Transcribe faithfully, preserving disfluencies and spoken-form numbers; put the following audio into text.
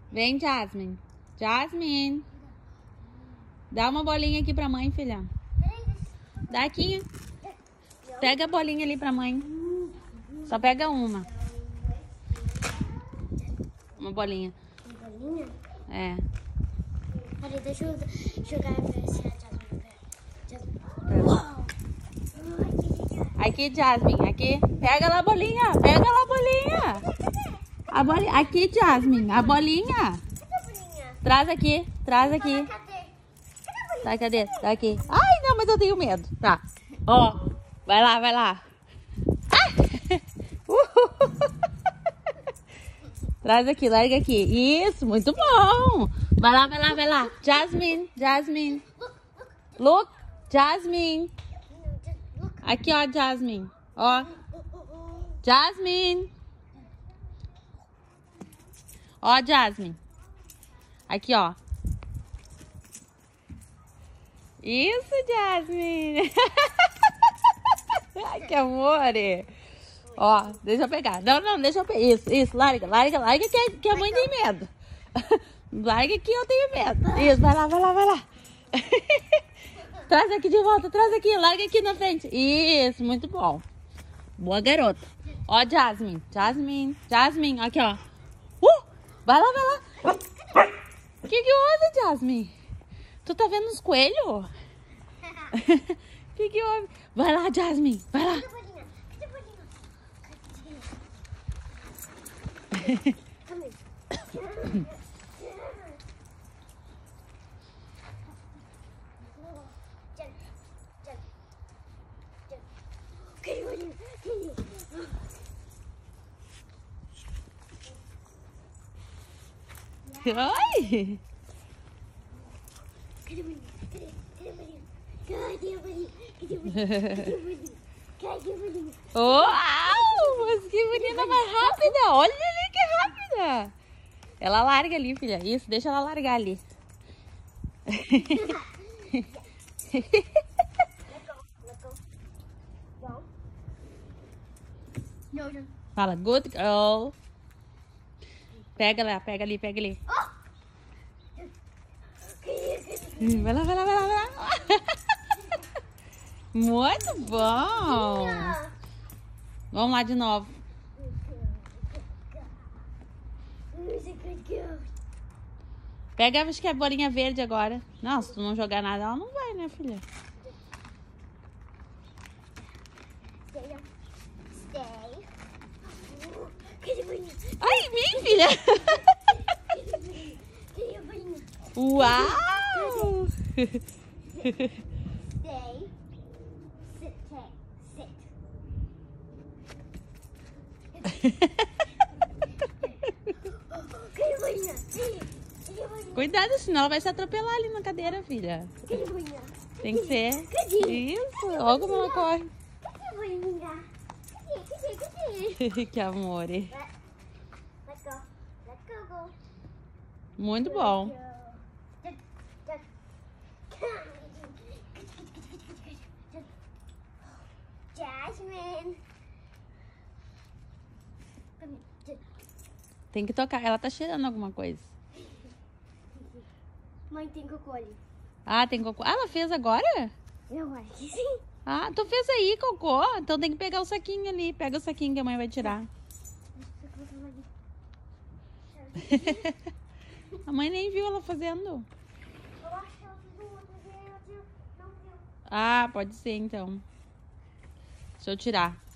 Vem, Jasmine. Jasmine. Dá uma bolinha aqui pra mãe, filha. Dá aqui. Pega a bolinha ali pra mãe. Só pega uma. Uma bolinha. Uma bolinha? É. Peraí, deixa eu jogar pra se a Jasmine pega. Uau. Aqui, Jasmine. Aqui. Pega lá a bolinha. Pega lá a bolinha. A bolinha. Aqui, Jasmine. A bolinha. Cadê a bolinha? Traz aqui. Traz aqui. Tá, cadê? Tá aqui. Ai, não, mas eu tenho medo. Tá. Ó. Vai lá, vai lá. Ai. Uhul. Traz aqui, larga aqui. Isso, muito bom. Vai lá, vai lá, vai lá. Jasmine, Jasmine. Look, Jasmine. Aqui, ó, Jasmine. Ó. Jasmine. Ó, Jasmine. Aqui, ó. Isso, Jasmine. Ai, que amor. Ó, deixa eu pegar. Não, não, deixa eu pegar. Isso, isso, larga, larga, larga que, que a mãe tem medo. Larga que eu tenho medo. Isso, vai lá, vai lá, vai lá. Traz aqui de volta, traz aqui, larga aqui na frente. Isso, muito bom. Boa garota. Ó, Jasmine, Jasmine, Jasmine, aqui, ó. Uh, vai lá, vai lá. O que que houve, Jasmine? Tu tá vendo os coelhos? O que que houve? Vai lá, Jasmine, vai lá. Oi! Cadê a bolinha? Cadê? Cadê a bolinha? Cadê a bolinha? Cadê a bolinha? Cadê a bolinha? Cadê a bolinha? Uau! Mas que menina mais rápida! Olha ali que rápida! Ela larga ali, filha. Isso, deixa ela largar ali. Fala, good girl. Pega lá, pega ali, pega ali. Vai lá, vai lá, vai lá, vai lá. Muito bom. Vamos lá de novo. Pega, acho que é a bolinha verde agora. Não, se tu não jogar nada, ela não vai, né, filha? Ai, vem, filha. Uau! Stay. Sit. Sit. Cuidado, senão ela vai se atropelar ali na cadeira, filha. Tem que ser. Isso, olha como ela corre. Que amor. Muito bom. Jasmine. Tem que tocar. Ela tá cheirando alguma coisa. Mãe, tem cocô ali. Ah, tem cocô. Ah, ela fez agora? Eu acho que sim. Ah, tu fez aí cocô. Então tem que pegar o saquinho ali. Pega o saquinho que a mãe vai tirar. A mãe nem viu ela fazendo. Eu acho que ela fez um outro, não viu. Ah, pode ser então. Deixa eu tirar.